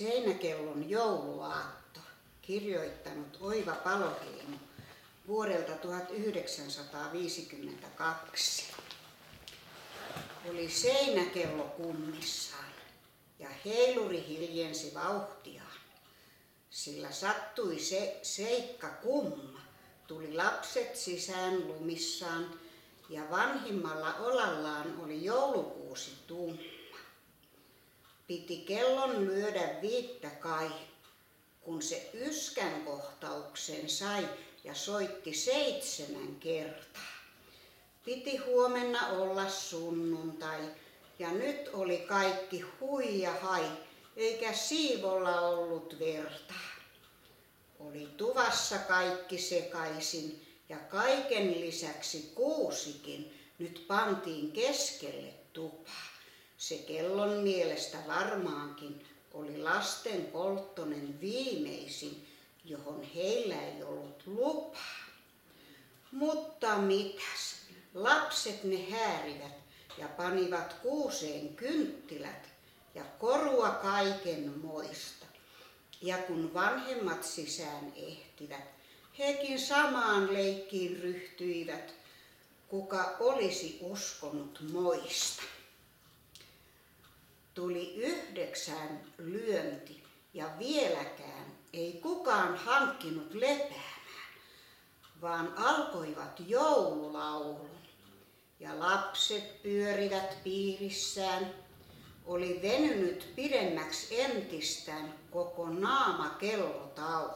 Seinäkellon jouluaatto, kirjoittanut Oiva Paloheimo vuodelta 1952. Oli seinäkello kummissaan ja heiluri hiljensi vauhtiaan, sillä sattui se seikka kumma. Tuli lapset sisään lumissaan ja vanhimmalla olallaan oli joulukuusi tumma. Piti kellon lyödä 5 kai, kun se yskän kohtauksen sai ja soitti 7 kertaa. Piti huomenna olla sunnuntai ja nyt oli kaikki hui ja hai, eikä siivolla ollut verta. Oli tuvassa kaikki sekaisin ja kaiken lisäksi kuusikin nyt pantiin keskelle tupaa. Se kellon mielestä varmaankin oli lasten kolttonen viimeisin, johon heillä ei ollut lupaa. Mutta mitäs, lapset ne häärivät ja panivat kuuseen kynttilät ja korua kaiken moista. Ja kun vanhemmat sisään ehtivät, hekin samaan leikkiin ryhtyivät, kuka olisi uskonut moista. Tuli 9 lyönti ja vieläkään ei kukaan hankkinut lepäämään, vaan alkoivat joululaulun. Ja lapset pyörivät piirissään, oli venynyt pidemmäksi entistään koko naama kellotaulun.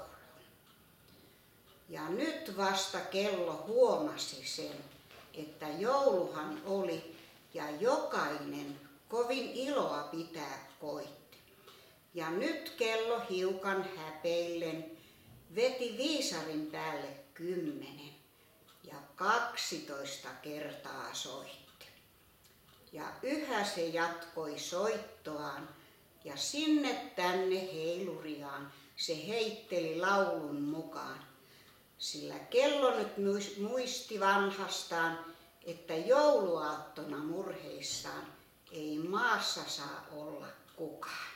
Ja nyt vasta kello huomasi sen, että jouluhan oli ja jokainen kovin iloa pitää koitti. Ja nyt kello hiukan häpeillen veti viisarin päälle 10 ja 12 kertaa soitti. Ja yhä se jatkoi soittoaan ja sinne tänne heiluriaan se heitteli laulun mukaan. Sillä kello nyt muisti vanhastaan, että jouluaattona murheissaan ei maassa saa olla kukaan.